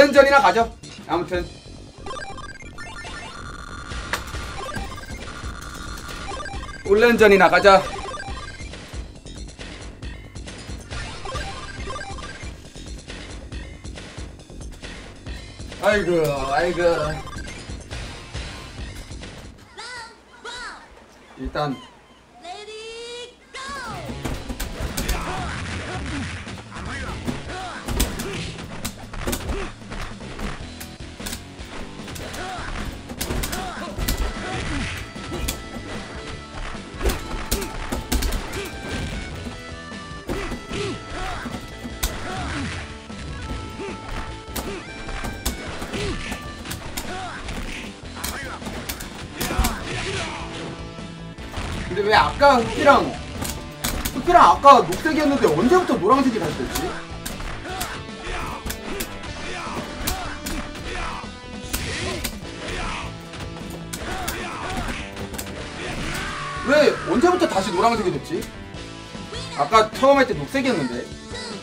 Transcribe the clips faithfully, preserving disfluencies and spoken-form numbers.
올랜전이나 가죠. 아무튼 올랜전이나 가자. 아이고 아이고 일단 근데 왜 아까 흑기랑 흑기랑 아까 녹색이었는데 언제부터 노란색이 다시 됐지? 왜 언제부터 다시 노란색이 됐지? 아까 처음 할 때 녹색이었는데.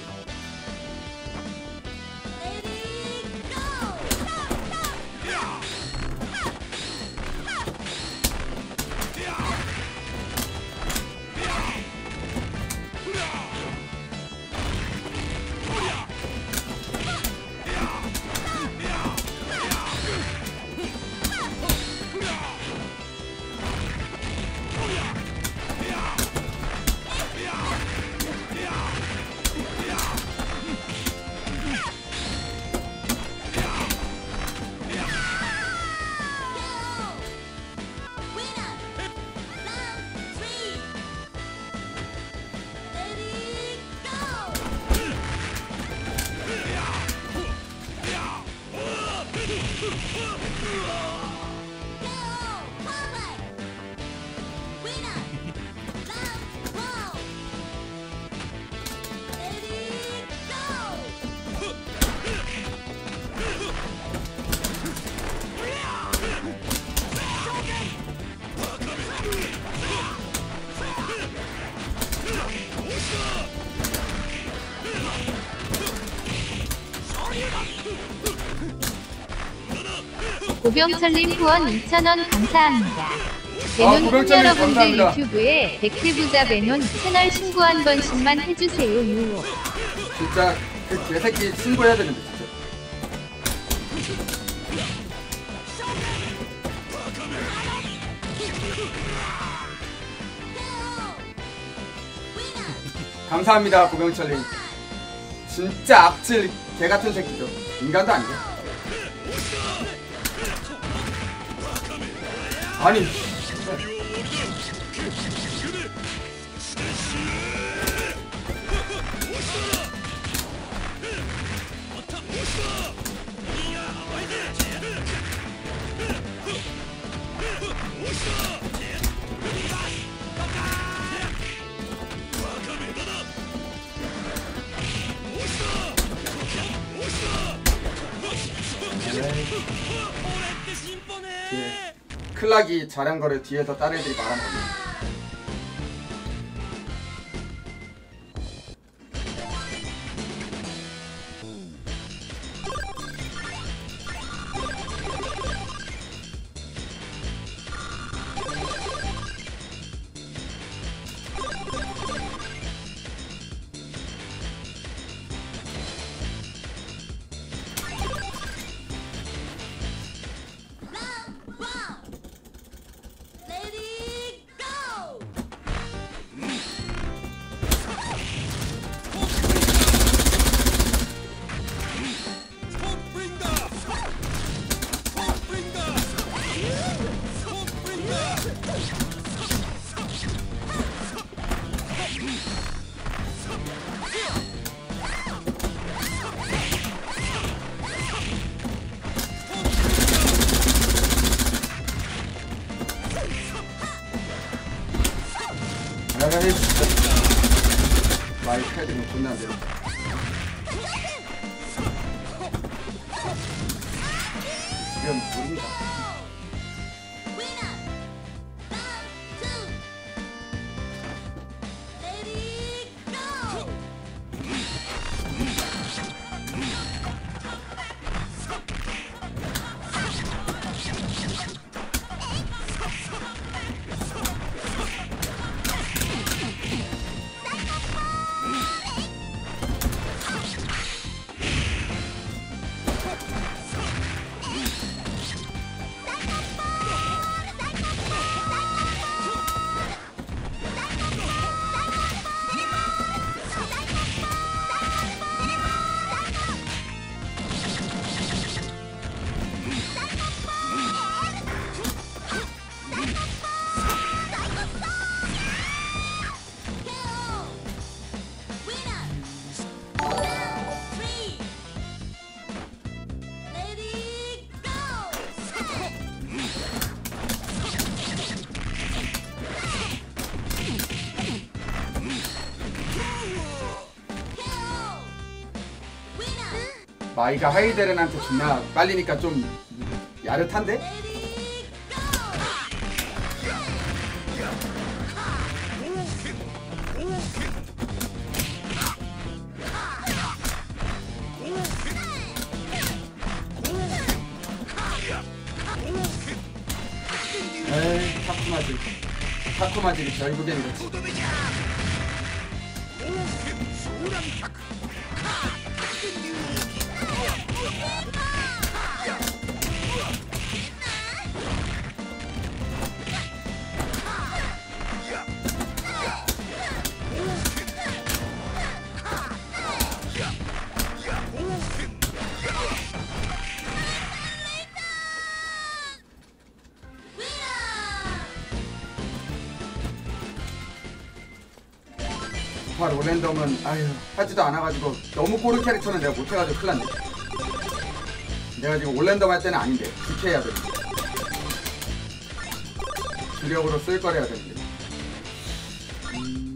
고병철님 후원 이천 원 감사합니다. 베논 아, 아, 여러분들 감사합니다. 유튜브에 백회부자 베논 채널 신고 한 번씩만 해주세요. 유호. 진짜 그 개새끼 신고해야 되는데 진짜. 감사합니다 고병철님. 진짜 악질 개같은 새끼죠. 인간도 아니고. 아니 예. 클락이 잘한 거를 뒤에서 다른 애들이 말한 겁니다. 내가 해 진짜 마이크 헤드는 존나 안 되네. 지금 모릅니다. 마이가 하이데렌한테 존나 빨리니까 좀 야릇한데? 에이, 타쿠마지. 타쿠마지를 결국엔 이렇지. 정말 롤랜덤은 아유 하지도 않아가지고 너무 꼬른 캐릭터는 내가 못해가지고 큰일 났네. 내가 지금 올랜덤 할 때는 아닌데 지켜야 되는데 주력으로 쓸 거래야 되는데. 음...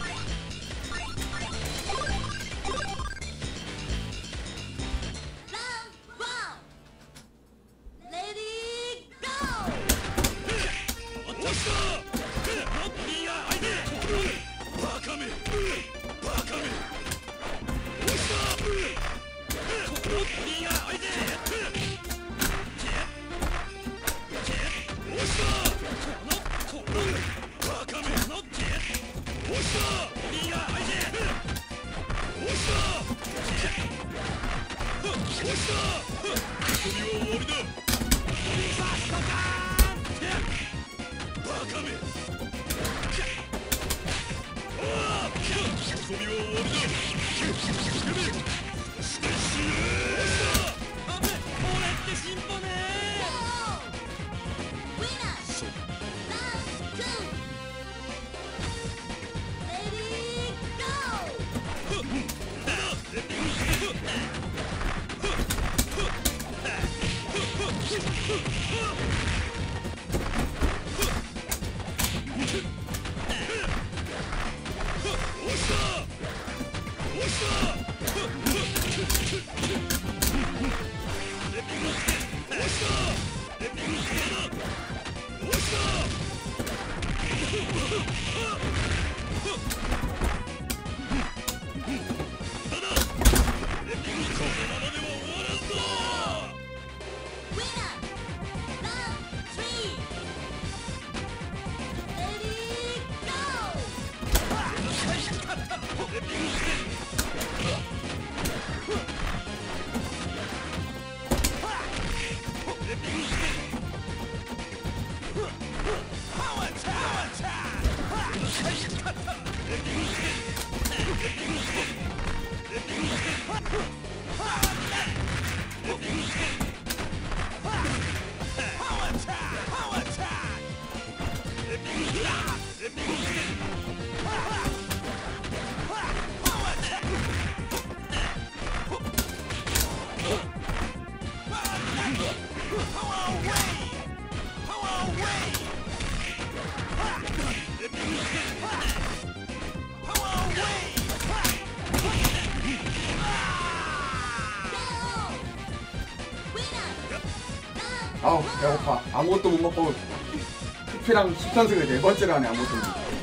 아우 배고파. 아무것도 못 먹고 투피랑 십 선승을 네 번째로 하네. 아무것도 못 먹고.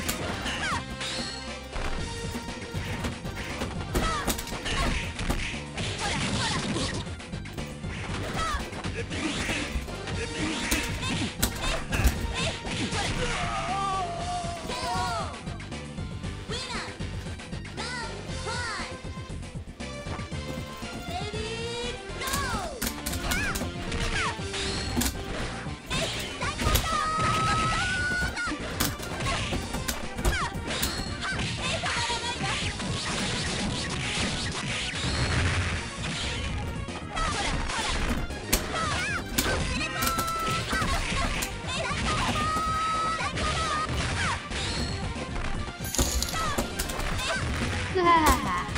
흐하하하.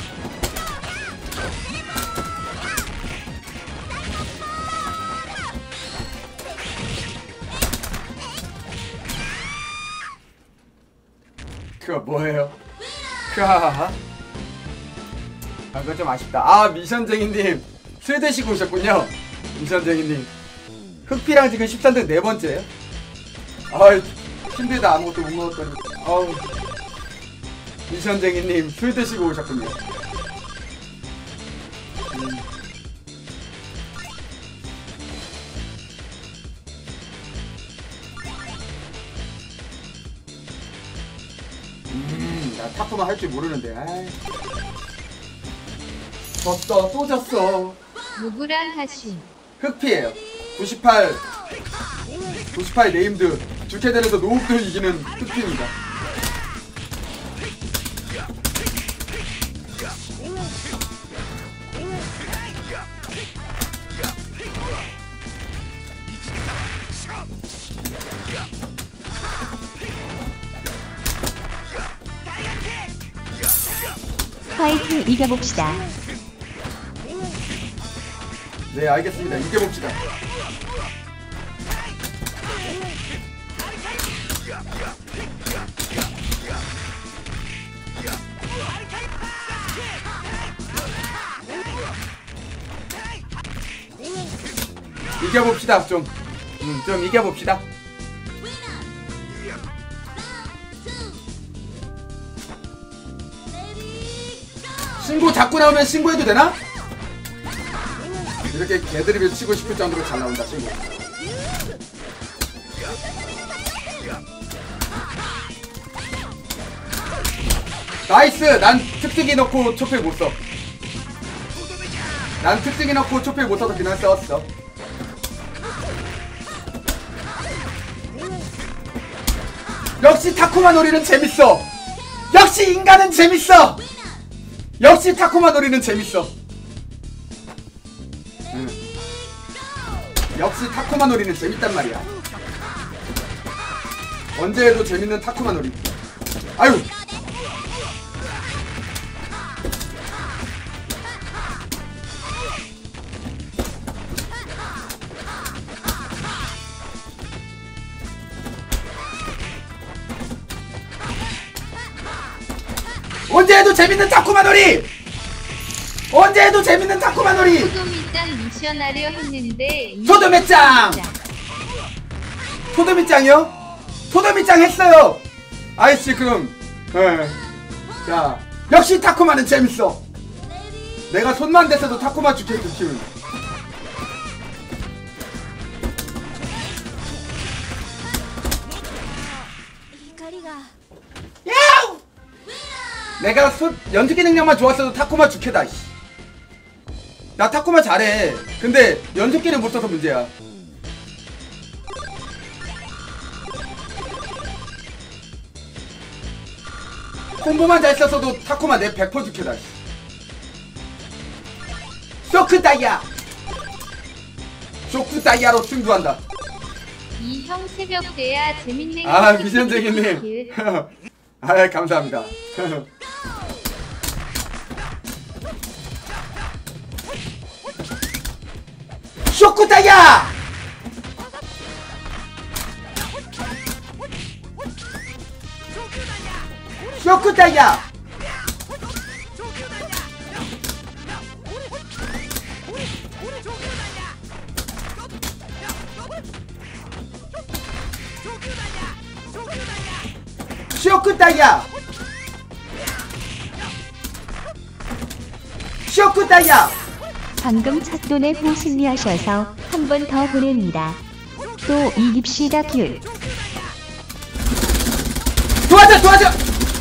그거 뭐예요? 흐하하하. 아 그거 좀 아쉽다. 아 미션쟁이님 술 드시고 오셨군요. 임선쟁이님. 흑피랑 지금 십삼 등 네 번째예요. 아이 힘들다. 아무것도 못 먹었더니. 아우. 임선쟁이님 술 드시고 오셨군요. 음. 음, 나 타코만 할 줄 모르는데. 아이. 졌어, 또 졌어. 누구랑 하신? 흑피예요. 구십팔, 구십팔 네임드 주캐들에서 노흡도 이기는 흑피입니다. 파이팅 이겨봅시다. 네, 알겠습니다. 이겨봅시다. 이겨봅시다. 좀, 음, 좀 이겨봅시다. 신고 자꾸 나오면 신고해도 되나? 이렇게 개드립을 치고 싶을 정도로 잘 나온다. 신고. 나이스! 난 특특이 넣고 초필 못 써. 난 특특이 넣고 초필 못 써서 그냥 썼어. 역시 타코마 놀이는 재밌어. 역시 인간은 재밌어. 역시 타코마 놀이는 재밌어. 응. 역시 타코마 놀이는 재밌단 말이야. 언제 해도 재밌는 타코마 놀이. 아유. 언제 해도 재밌는 타코마 놀이! 언제 해도 재밌는 타코마 놀이! 소도미짱 미션 하려 했는데 소도미짱! 소도미짱이요? 소도미짱 했어요! 아이씨 그럼 예. 자 역시 타코마는 재밌어. 내가 손만 댔어도 타코마 주캐릭터 키우는. 야우! 내가 소, 연습기 능력만 좋았어도 타코마 주캐다. 씨. 나 타코마 잘해. 근데 연습기를 못 써서 문제야. 콤보만 잘 썼어도 타코마 내 백 퍼센트 주캐다. 씨. 쇼크 다이아! 쇼크 다이아로 승부한다. 이 형 새벽 돼야 재밌는 아 게 미션쟁이님. 아 감사합니다. 쇼크 다이아! 쇼크 다이아! 쇼크 다이아! 쇼크 다이아! 방금 찻돈에 보승리하셔서 한 번 더 보냅니다. 또 이깁시다 큐. 도와줘 도와줘!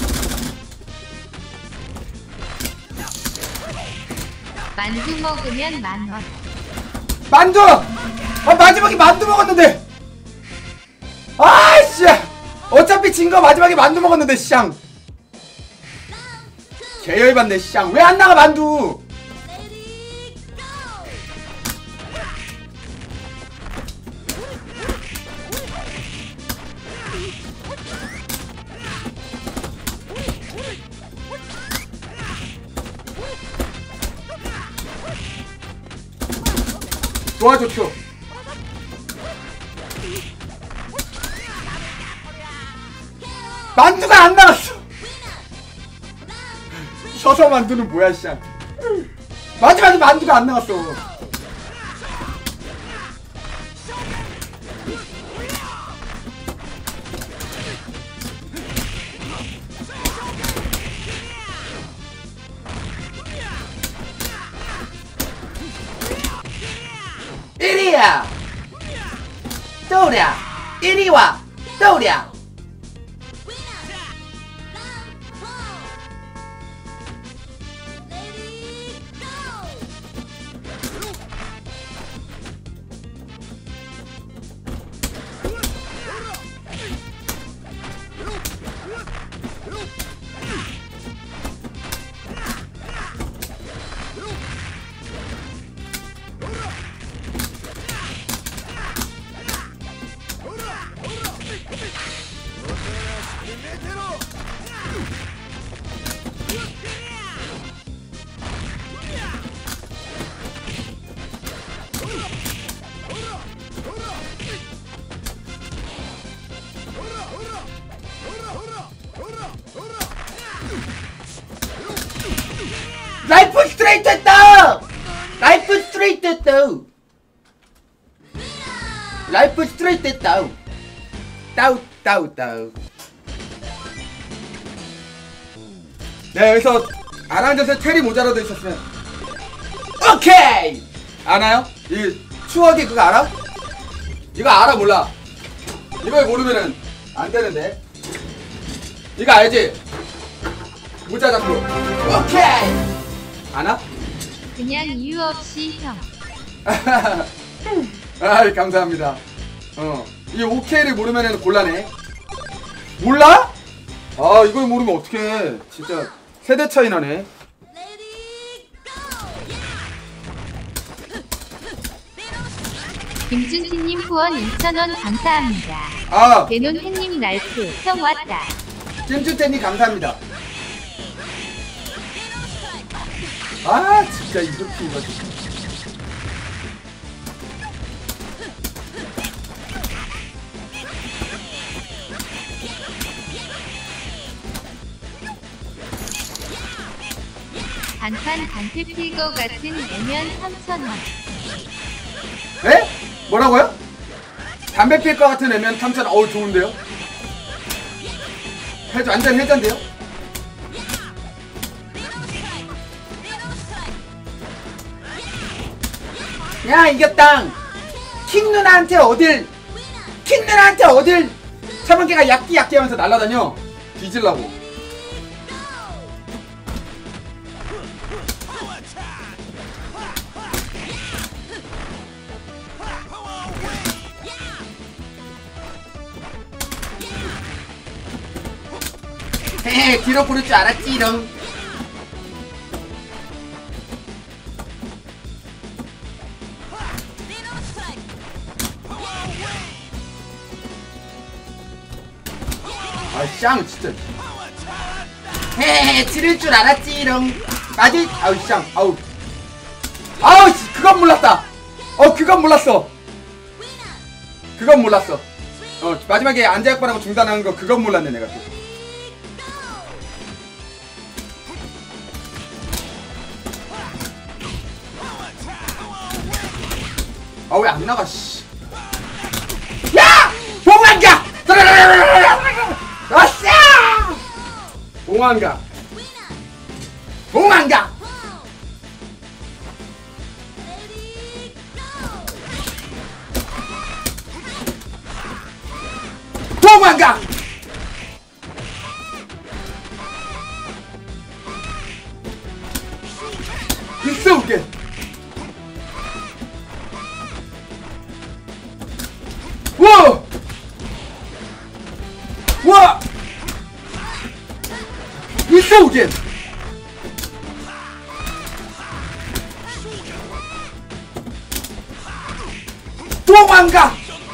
만두 먹으면 만원. 만두! 아 마지막에 만두 먹었는데! 아이씨! 어차피 진 거 마지막에 만두 먹었는데 쌍! 개열받네 쌍! 왜 안 나가 만두! 도와줘 큐! 만두가 안 나갔어! 서서 만두는 뭐야 씨. 마지막에 만두가 안 나갔어. 오랴 또랴 이리와 또랴. 라이프 스트레이트 했다! 라이프 스트레이트 했다! 라이프 스트레이트 했다! 따우 따우 따우. 네, 여기서 아랑젓에 테리 모자라도 있었으면 오케이! 아나요? 이 추억이 그거 알아? 이거 알아 몰라? 이걸 모르면은 안 되는데. 이거 알지? 모자 잡고 오케이! 아나? 그냥 이유 없이 형. 아이 감사합니다. 어, 이 오케이를 모르면은 곤란해. 몰라? 아 이걸 모르면 어떡해. 진짜 세대 차이 나네. 김준희님 후원 이천 원 감사합니다. 아 대논 햇님 랄프 형 왔다. 김준태님 감사합니다. 아 진짜 이렇게 이거 반판 반패 필거 같은 애면 삼천 원. 에? 뭐라고요? 담배 필 것 같은 애면 삼천. 어우 좋은데요? 해줘 완전 해잔데요? 야 이겼다. 킹 누나한테 어딜 킹 누나한테 어딜 차번개가 약기 약기 하면서 날아다녀. 뒤질라고. 헤헤 뒤로 부를 줄 알았지 이런. 아쌍 진짜 헤헤 지를 줄 알았지롱. 맞지? 아우 쌍 아우 아우 그건 몰랐다. 어 그건 몰랐어. 그건 몰랐어. 어 마지막에 안제약반하고 중단하는 거 그건 몰랐네 내가. 아 왜 안 나가 씨. 야! 봉황가! 아싸! 봉황가! 봉황가! 봉황가! 있어 웃게. 와! 와! 있어 오겐! 도망가!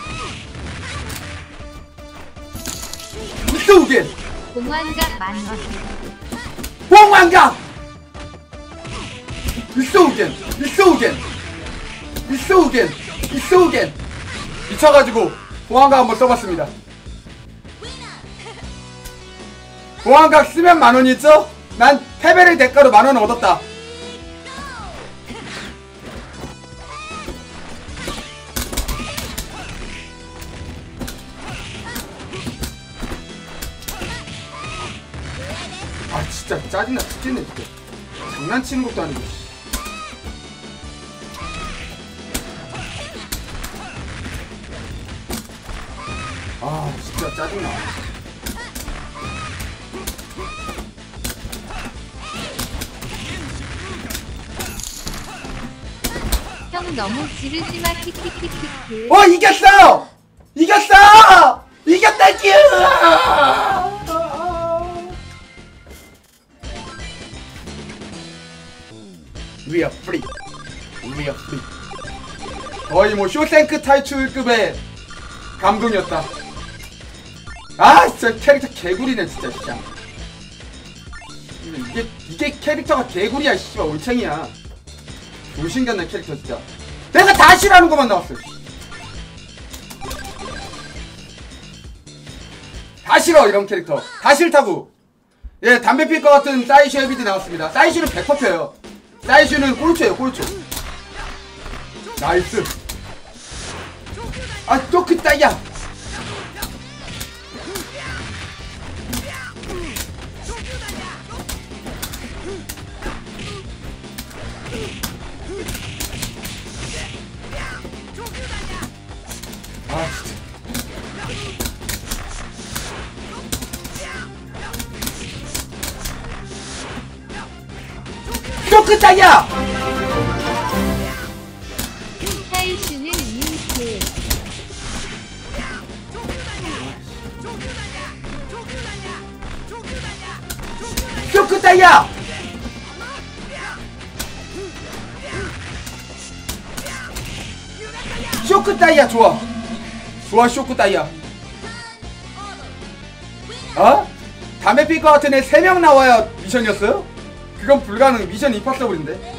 있어 오겐! 공환가 만원. 도망가! 있어 오겐! 있어 오겐! 있어 오겐! 있어 오겐! 미쳐가지고 보안각 한번 써봤습니다. 보안각 쓰면 만원이 있죠? 난 패배를 대가로 만원 얻었다. 아 진짜 짜증나 죽겠네 진짜. 장난치는 것도 아니고. 아 진짜 짜증나. 형 너무 지르지마 키키키키키. 어 이겼어! 이겼어! 이겼다 큐! We are free. We are free. 거의 뭐 쇼생크 탈출급의 감동이었다. 아 진짜 캐릭터 개구리네 진짜 진짜. 이게 이게 캐릭터가 개구리야 씨발 올챙이야. 조신같네 캐릭터 진짜. 내가 다 싫어하는 것만 나왔어. 다 싫어 이런 캐릭터. 다 싫다고. 예 담배 필 것 같은 사이슈 헤비드 나왔습니다. 사이슈는 백 퍼센트예요. 사이슈는 꼴초예요 꼴초. 나이스. 아 또 그 따위야. 아 진짜. 또 그 따위야. 사이슈는 이웃해. 쇼크 따위야! 쇼크 따위야 좋아. 좋아 쇼크 따위야. 어? 담배 필 것 같은 애 세 명 나와야 미션이었어요? 그건 불가능. 미션 임파서블인데.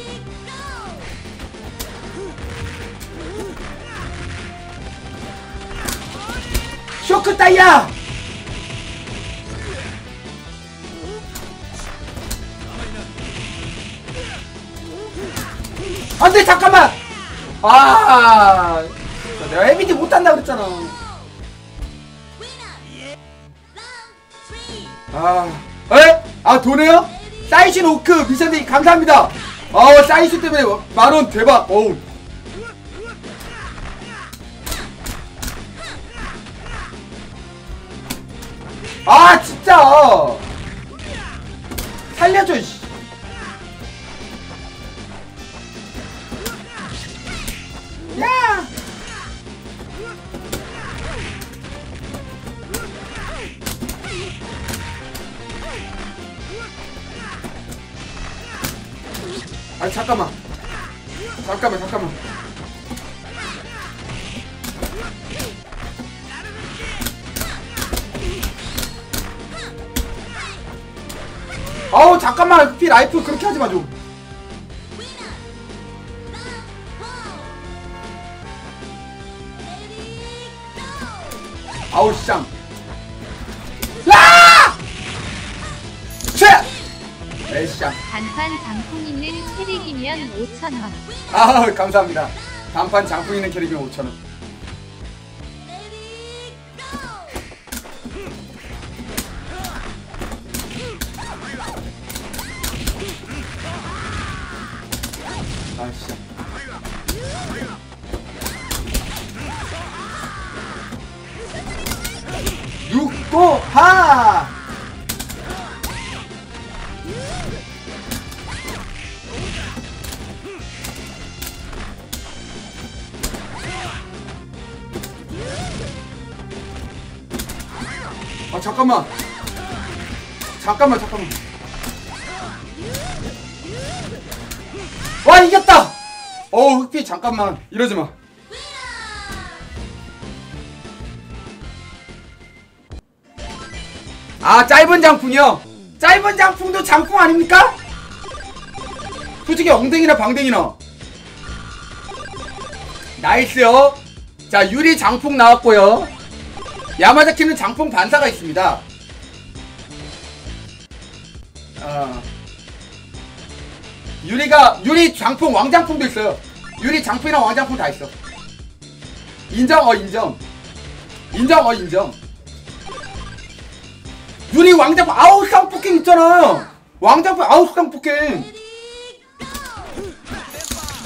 쇼크 따위야! 안돼 잠깐만. 아 내가 헤비디 못한다 그랬잖아. 아 에? 아 도네요? 사이신 오크 미션데이 감사합니다. 아 사이신 때문에 만원 대박. 어우 아 진짜 살려줘 이씨. 야! 아 잠깐만 잠깐만 잠깐만 아우 잠깐만 피 라이프 그렇게 하지마 좀. 아우 쌍. 아! 쉐! 에이쌍. 단판 장풍 있는 캐릭이면 오천 원. 아 감사합니다. 단판 장풍 있는 캐릭이면 오천 원. 아씨. 육고하. 아 잠깐만 잠깐만 잠깐만. 와 이겼다. 어우 흑피 잠깐만 이러지마. 아 짧은 장풍이요? 짧은 장풍도 장풍 아닙니까? 솔직히 엉덩이나 방댕이나. 나이스요. 자 유리 장풍 나왔고요. 야마자키는 장풍 반사가 있습니다. 어. 유리가 유리 장풍 왕장풍도 있어요. 유리 장풍이랑 왕장풍 다 있어. 인정 어 인정 인정 어 인정. 유리 왕장풍 아웃상 폭행 있잖아. 왕장풍 아웃상 폭행.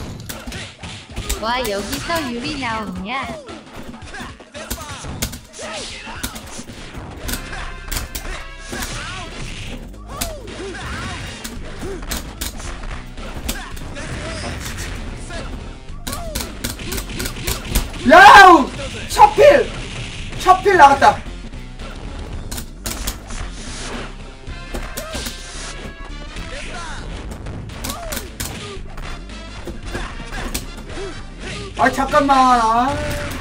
와 여기서 유리 나오냐? 첫필 나갔다. 아 잠깐만. 아.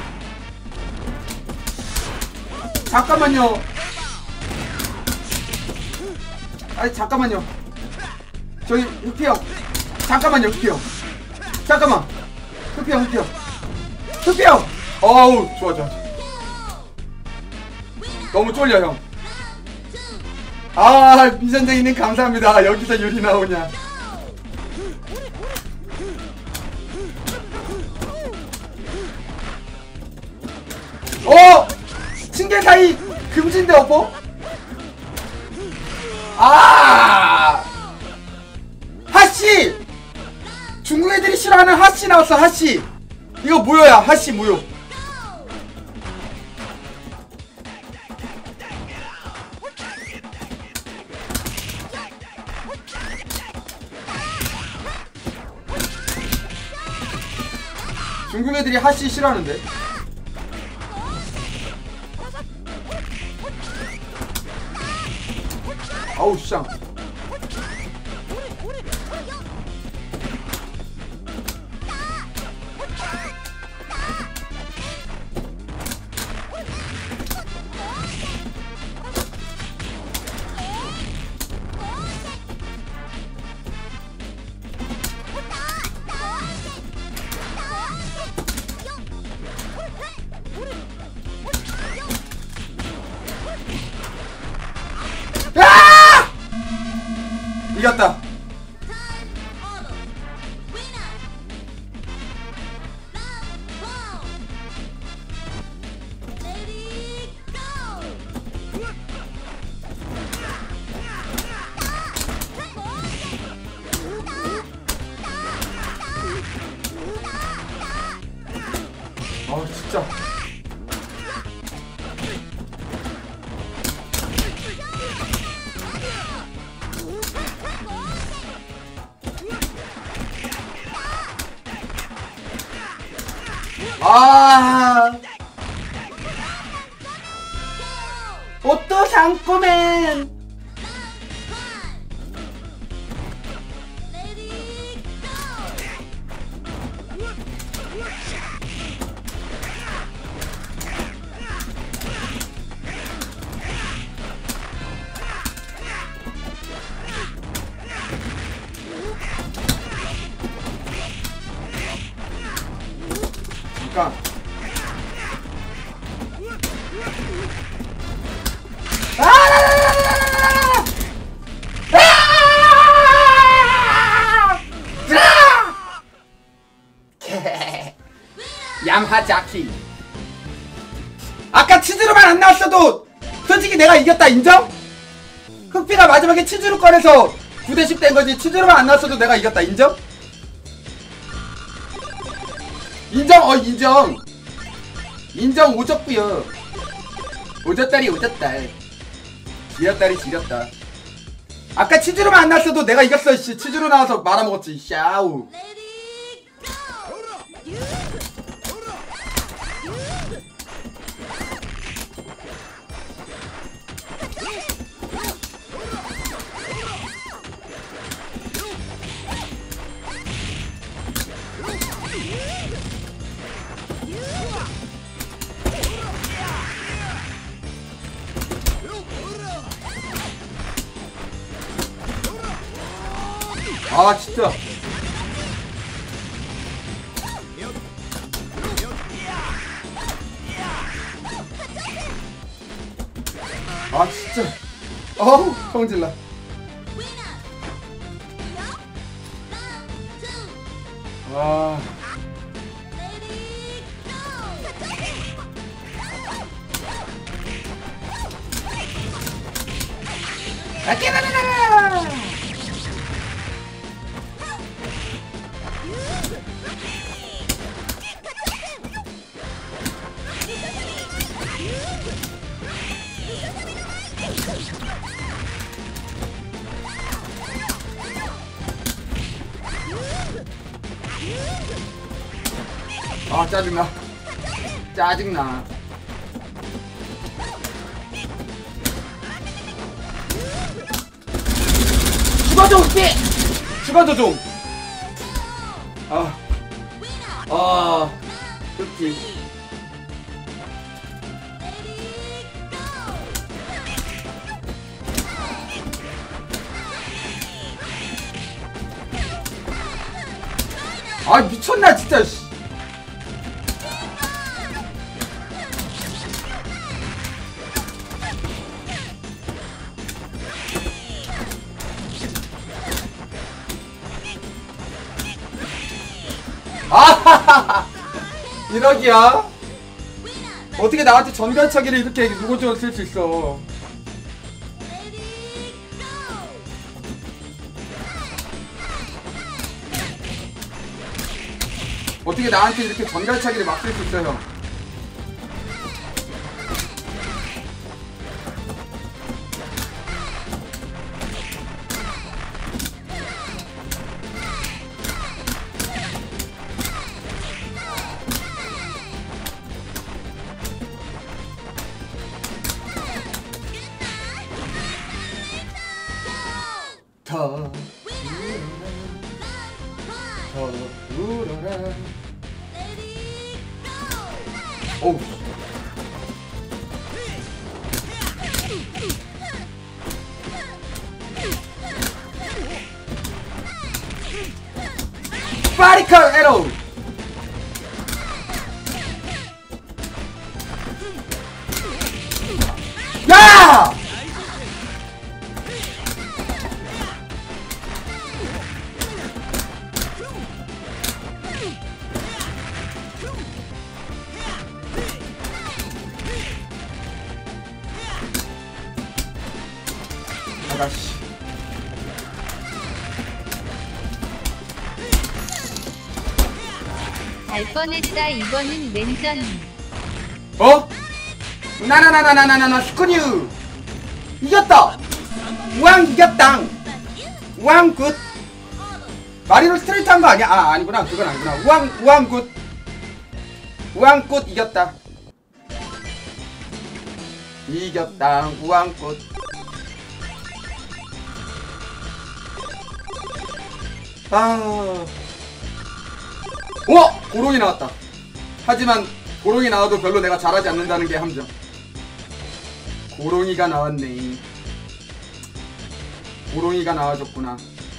잠깐만요. 아니 잠깐만요. 저기 흑피 형. 잠깐만요 흑피 형. 잠깐만. 흑피 형 흑피 형. 흑피 형. 어우 좋아 좋아. 너무 쫄려 형. 아 미선생님 감사합니다. 여기서 유리 나오냐. 어! 층계 사이 금지인데 어뽀? 아! 하씨! 중국 애들이 싫어하는 하씨 나왔어 하씨. 이거 무효야 하씨 무효. 중국 애들이 하씨 싫어하는데. 아우 쌍. 이겼다. 아 진짜. 아 오또 상꾸맨. 잠깐. 얌하자키. 아까 치즈로만 안 나왔어도 솔직히 내가 이겼다 인정? 흑피가 마지막에 치즈로 꺼내서 구 대 십 된 거지. 치즈로만 안 나왔어도 내가 이겼다 인정? 인정. 어 인정. 인정. 오졌구요. 오졌다리 오졌달. 지렸다리 지렸다. 아까 치즈로만 안 나왔어도 내가 이겼어. 씨 치즈로 나와서 말아먹었지. 샤우. 아 진짜. 아 진짜. 어우 성질나. 와. 아깨라라라. 아 짜증나. 짜증나. 죽어줘 씨! 죽어줘 좀. 아, 아, 좋지. 아 미쳤나 진짜. 씨. 아하하하. 이러기야. 어떻게 나한테 전갈차기를 이렇게 무고적으로 쓸 수 있어. 어떻게 나한테 이렇게 전갈차기를 막 쓸 수 있어 형. 더 더 울어라. 오우. 파리컬 에로. 야! 아가씨. 갈 뻔했다. 이번은 랜전. 어? 나나나나나나나 스쿠뉴 이겼다. 우왕 이겼당. 우왕 굿. 마리로 스트레이트 한 거 아니야? 아 아니구나. 그건 아니구나. 우왕 우왕 굿. 우왕 굿 이겼다. 이겼다. 우왕 굿. 아. 오! 고롱이 나왔다. 하지만 고롱이 나와도 별로 내가 잘하지 않는다는 게 함정. 고롱이가 나왔네. 고롱이가 나와줬구나.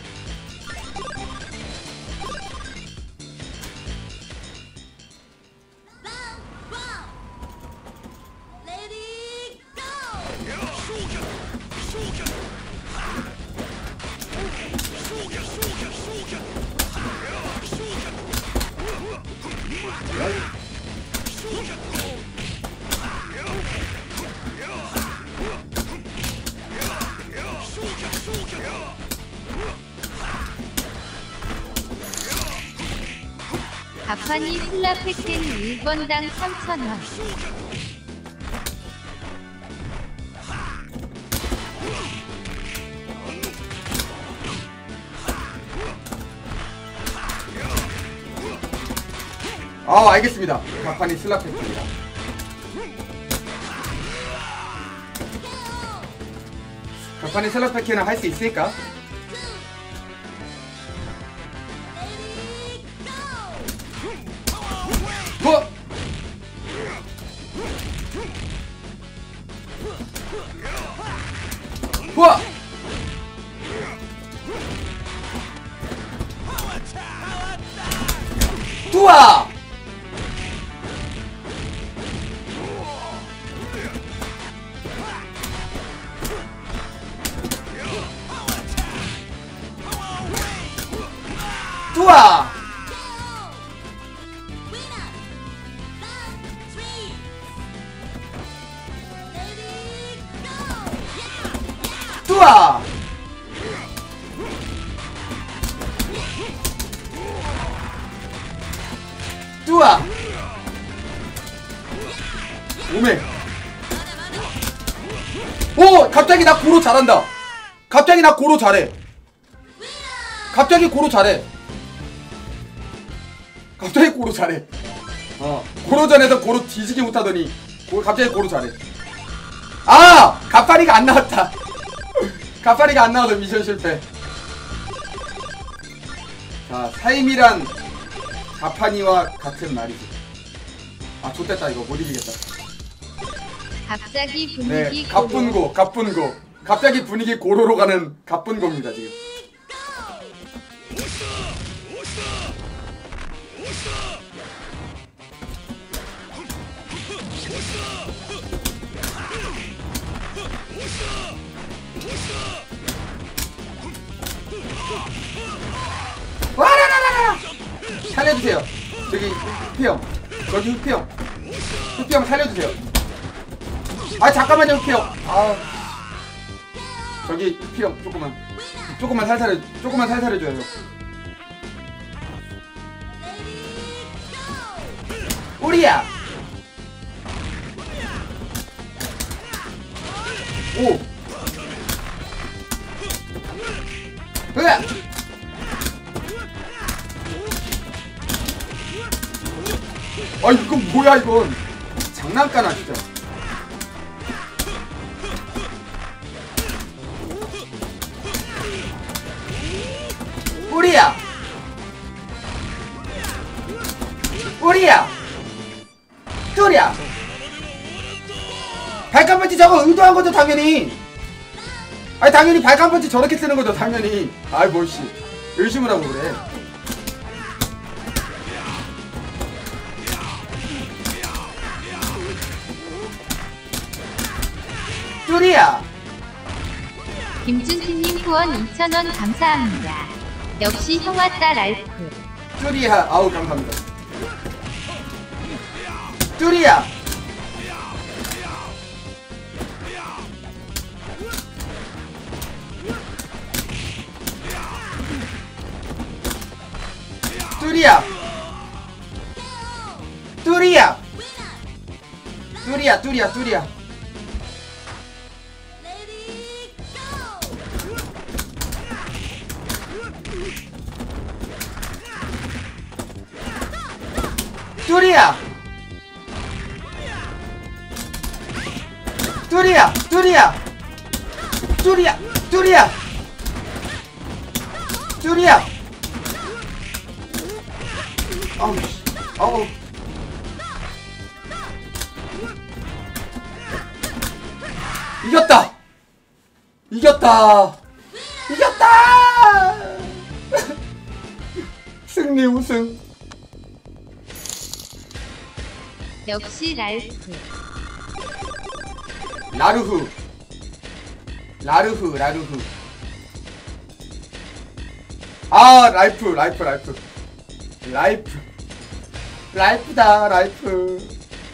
가판이 슬라페켄 일 번당 삼천 원. 아 알겠습니다. 가판이 슬라페입니다. 가판이 슬라페키는 할 수 있을까? 뭐? 우와! 우와! 우와! 우와! 우와! 오메! 오! 갑자기 나 고로 잘한다! 갑자기 나 고로 잘해! 갑자기 고로 잘해! 갑자기 고로 잘해! 어, 고로전에서 고로 뒤지기 못하더니 고, 갑자기 고로 잘해. 아! 가파리가 안 나왔다! 가파리가 안 나와서 미션 실패. 자, 사임이란 자판이와 같은 말이지. 아, 좋됐다. 이거 못 이기겠다. 갑자기 네, 분위기 고로. 갑분고, 갑분고. 갑자기 분위기 고로로 가는 갑분고입니다, 지금. 와라라라라! 살려주세요. 저기 흑피형, 저기 흑피형, 흑피형 살려주세요. 아 잠깐만요, 흑피형. 아 저기 흑피형 조금만, 조금만 살살해, 조금만 살살해줘요. 우리야. 오. 으아! 아 이건 뭐야 이건 장난까나 진짜. 우리야 우리야 뚜리야. 발칸펀치 저거 의도한 거죠 당연히. 아니 당연히 발칸펀치 저렇게 쓰는 거죠 당연히. 아이 뭘씨 의심을 하고 그래. 뚜리야. 김준수님 후원 이천 원 감사합니다. 역시 형 왔다 랄프. 뚜리야. 아우 감사합니다. 뚜리야. 뚜리야. 뚜리야. 뚜리야 뚜리야 뚜리야. 뚜리야. 뚜리야 뚜리야 뚜리야 뚜리야 뚜리야. 아우 씨. 아우. 이겼다. 이겼다. 이겼다. 승리 우승. 역시 랄프. 라르후. 라르후 라르후. 아 라이프 라이프 라이프 라이프 라이프다 라이프.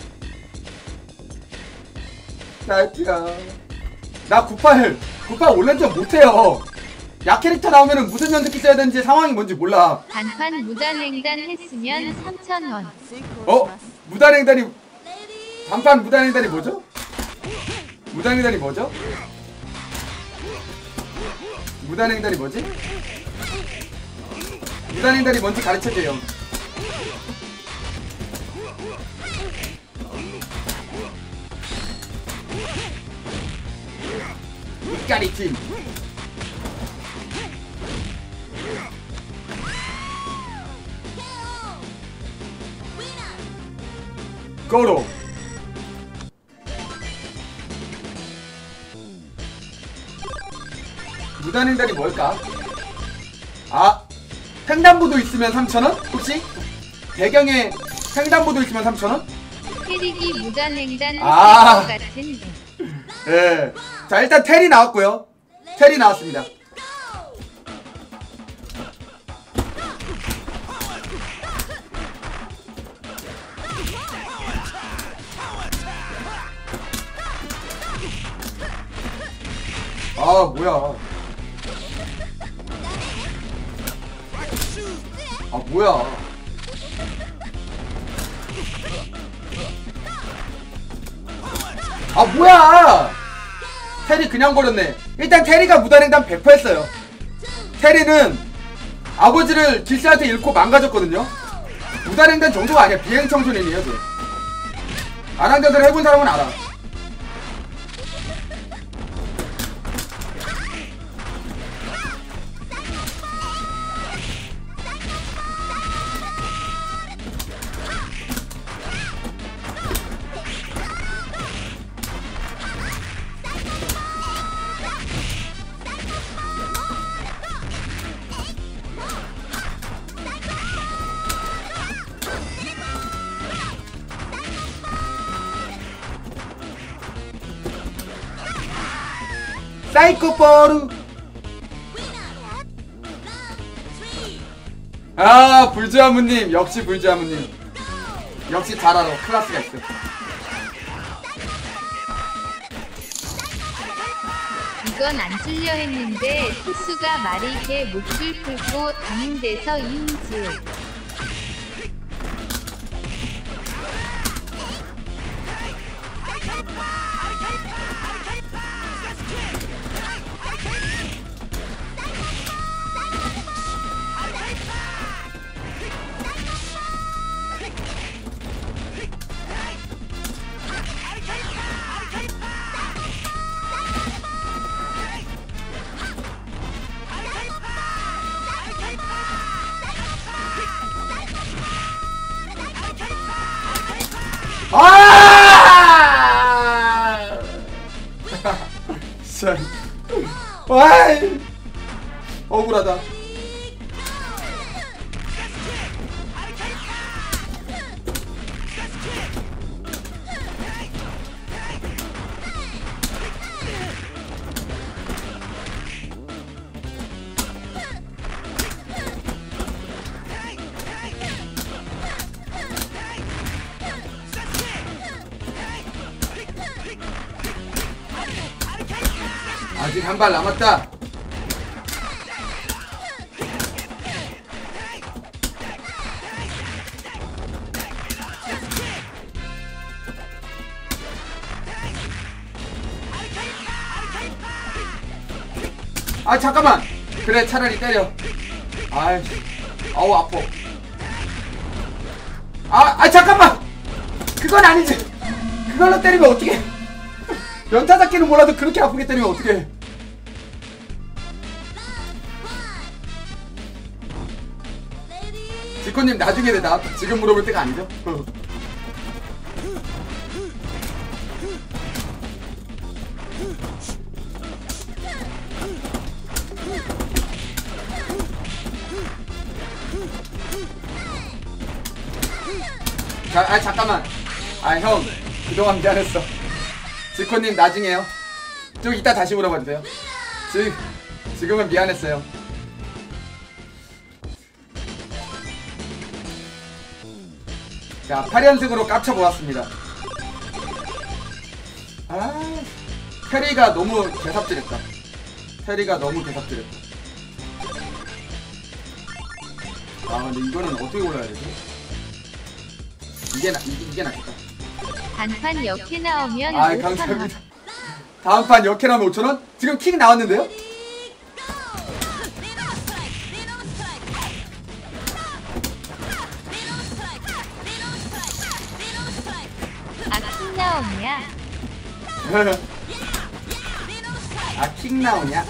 라이프야. 나 구팔 구팔 온라인전 못해요. 약 캐릭터 나오면은 무슨 연습기 써야 되는지 상황이 뭔지 몰라. 단판 무단횡단 했으면 삼천 원. 어? 무단횡단이 단판 무단횡단이 뭐죠? 무단횡단이 뭐죠? 무단횡단이 뭐지? 무단횡단이 뭔지 가르쳐줘요. 이까리 팀. 고로. 무단횡단이 뭘까? 아 횡단보도 있으면 삼천 원? 혹시? 배경에 횡단보도 있으면 삼천 원? 캐릭이 무단횡단 했을 아. 것 같은데. 예. 자 일단 텔이 나왔고요. 텔이 나왔습니다. 아 뭐야. 아 뭐야. 아 뭐야. 테리 그냥 버렸네. 일단 테리가 무단횡단 백 퍼센트 했어요. 테리는 아버지를 길스한테 잃고 망가졌거든요. 무단횡단 정도가 아니야. 비행청소년이에요. 아랑전을 해본 사람은 알아. 사이코포르. 아, 불주아무님. 역시 불주아무님. 역시 잘 알아. 클래스가 있어. 이건 안 쓸려 했는데 투수가 말이 개 목줄 풀고 다닌 데서 이은지. 아! 진짜. 와이. 억울하다. 아직 한 발 남았다. 아 잠깐만. 그래 차라리 때려. 아이, 아우 아파. 아, 아 잠깐만. 그건 아니지. 그걸로 때리면 어떡해. 연타 잡기는 몰라도 그렇게 아프게 때리면 어떡해. 지코님 나중에 되다. 지금 물어볼 때가 아니죠. 자, 아 잠깐만. 아 형 그동안 미안했어. 지코님 나중에요. 좀 이따 다시 물어봐도 돼요. 지, 지금은 미안했어요. 자, 팔 연승으로 깝쳐보았습니다. 아, 테리가 너무 개삽질했다. 테리가 너무 개삽질했다. 아, 근데 이거는 어떻게 올라야 되지? 이게 나, 이게, 이게 낫겠다. 단판 역해 나오면 아, 오천 원. 감사합니다. 다음 판 역해 나오면 오천 원? 지금 킥 나왔는데요? 아, 킹 나오냐? 아, 킥 나오냐?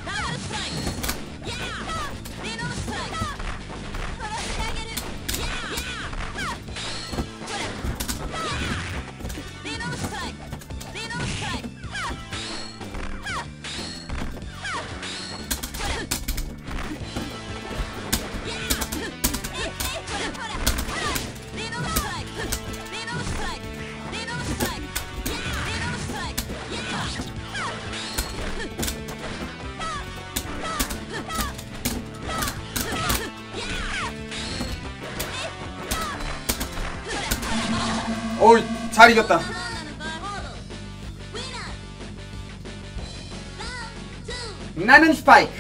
어이, 잘 이겼다. 나는 스파이크.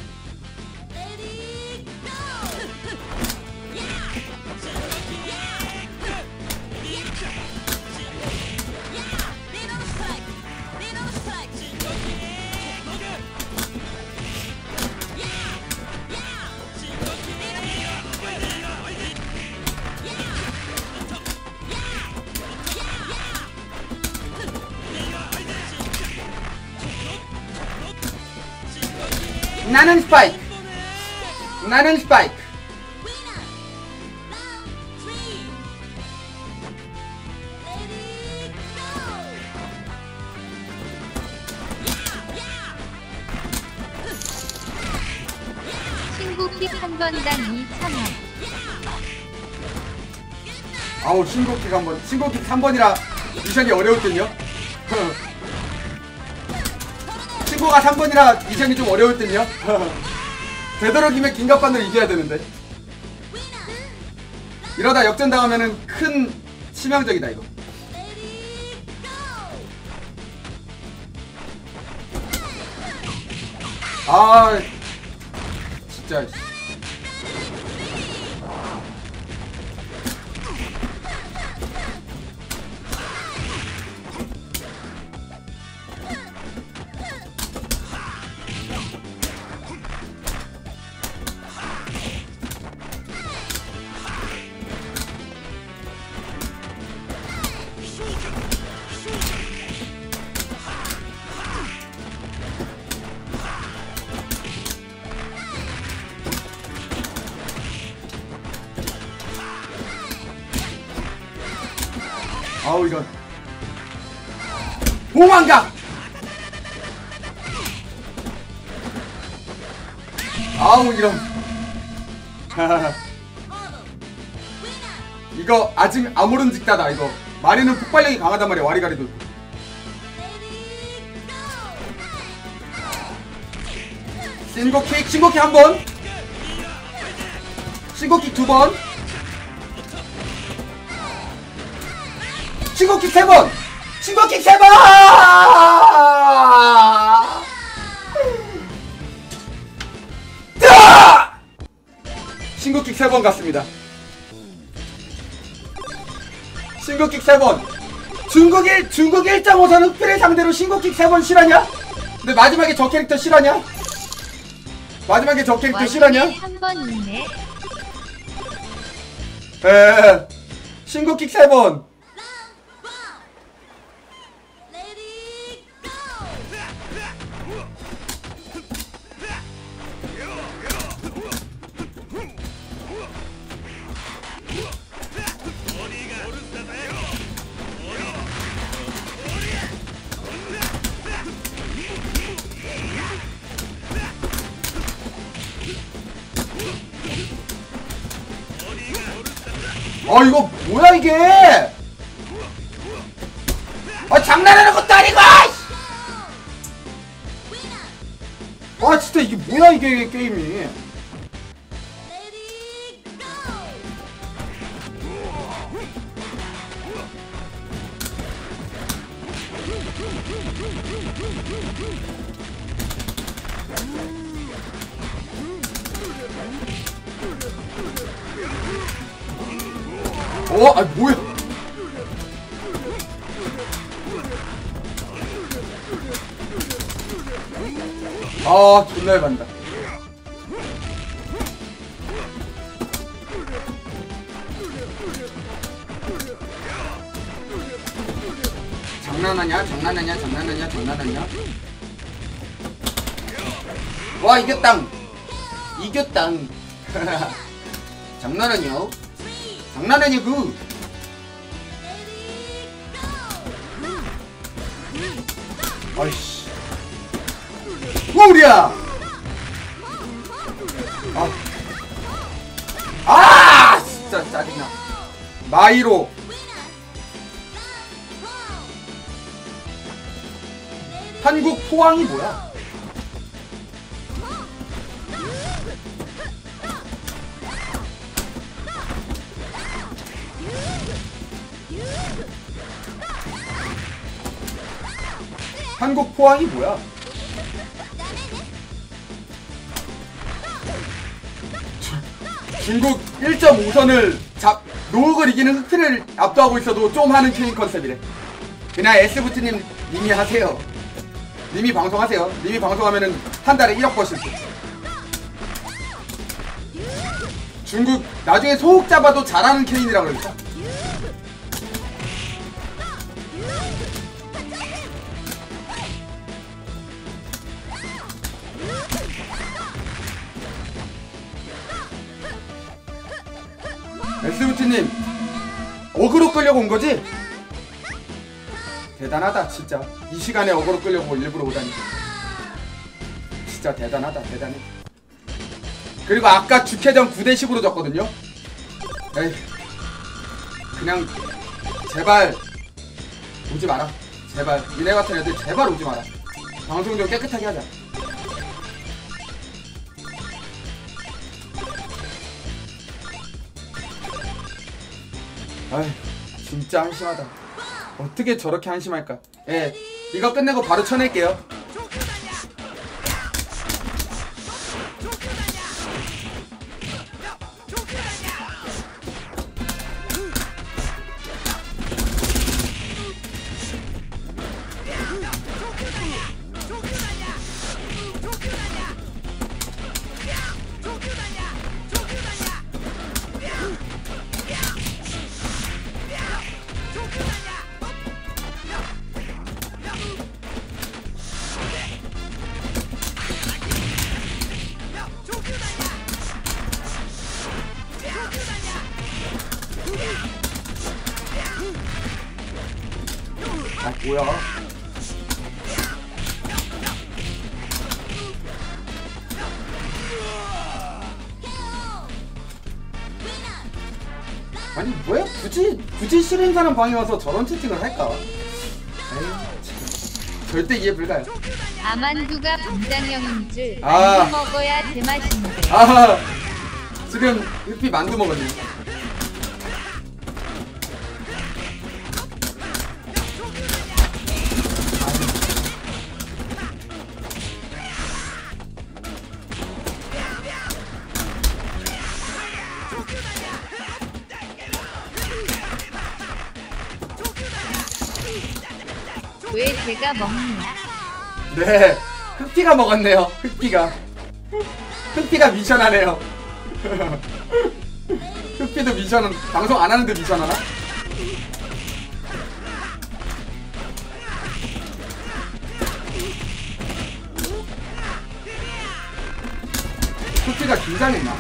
나는 스파이크. 나는 스파이크. 친구 픽 한 번당 이천 원. 아우, 신곡킥 한 번. 신곡킥 삼 번이라 미션이 어려웠군요. 스코어가 삼 번이라 이전이 좀 어려울 듯요. 되도록이면 긴급반으로 이겨야 되는데 이러다 역전당하면은 큰 치명적이다 이거. 아 진짜 아우 이런 봉황각. 아우 이런 이거 아직 아무런 직다다 이거. 마리는 폭발력이 강하단 말이야. 와리가리도 신고킥 신고킥 한번 신고킥 두번 신고킥 세번 신고킥 세번 신고킥 세번 갔습니다. 신고킥 세번 중국 일 중국 일 점 오 선 흑필을 상대로 신고킥 세번 실화냐? 근데 마지막에 저 캐릭터 실화냐? 마지막에 저 캐릭터 실화냐? 한번 있네. 에 신고킥 세번 아 이거 뭐야 이게? 아 장난하는 것도 아니고! 아 진짜 이게 뭐야 이게 게임이? 어? 아 뭐야? 아 존나 해반다. 장난하냐? 장난하냐? 장난하냐? 장난하냐? 와 이겼당! 이겼당! 장난하냐? 장난하냐 그? 아이씨 우리야! 아, 아 진짜 짜증나. 마이로 한국 포항이 뭐야? 한국 포항이 뭐야? 중국 일 점 오 선을 잡 노흑을 이기는 흑필을 압도하고 있어도 좀 하는 케인 컨셉이래. 그냥 S부트님 님이 하세요. 님이 방송하세요. 님이 방송하면은 한 달에 일억 버실 듯. 중국 나중에 소흑 잡아도 잘하는 케인이라고 그랬어. 에스부티님 어그로 끌려고 온거지? 대단하다 진짜. 이 시간에 어그로 끌려고 일부러 오다니 진짜 대단하다. 대단해. 그리고 아까 주캐전 구 대 십으로 졌거든요. 에이 그냥 제발 오지 마라. 제발 니네 같은 애들 제발 오지 마라. 방송 좀 깨끗하게 하자. 아휴, 진짜 한심하다. 어떻게 저렇게 한심할까? 예, 이거 끝내고 바로 쳐낼게요. 아, 뭐야? 아니, 뭐야? 굳이 굳이 싫은 사람 방에 와서 저런 채팅을 할까? 에이, 참. 절대 이해 불가요. 아만두가 분장형인 줄 아. 만두 먹어야 제맛인데. 아, 지금 흑피 만두 먹었네. 왜 제가 먹냐? 네, 흑피가 먹었네요. 흑피가 흑피가 미션하네요. 흑피도 미션은 방송 안 하는데 미션하나? 흑피가 긴장했나?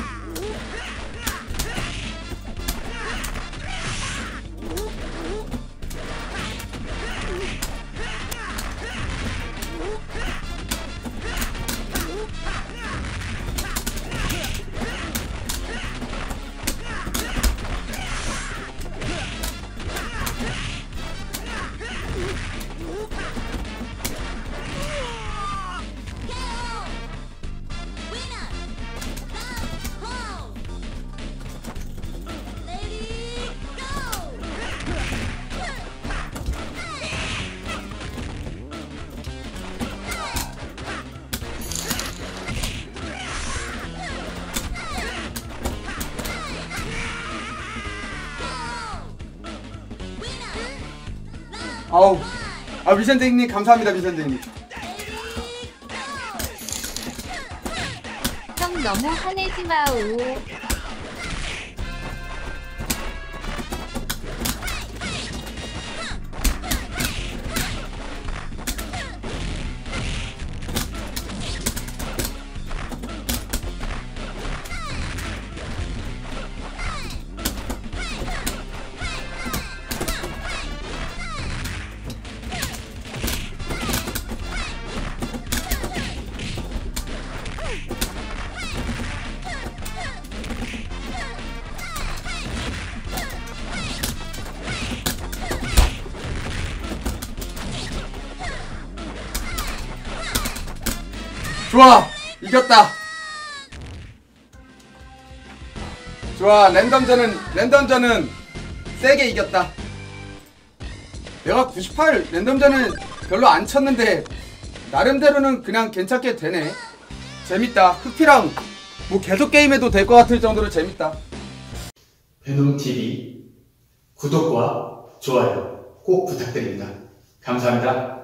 아우, 아 미선생님 감사합니다. 미선생님. 형 너무 화내지 마오. 좋아, 이겼다. 좋아, 랜덤전은 랜덤전은 세게 이겼다. 내가 구십팔 랜덤전은 별로 안 쳤는데 나름대로는 그냥 괜찮게 되네. 재밌다. 흑피랑 뭐 계속 게임해도 될 것 같을 정도로 재밌다. 베놈티비 구독과 좋아요 꼭 부탁드립니다. 감사합니다.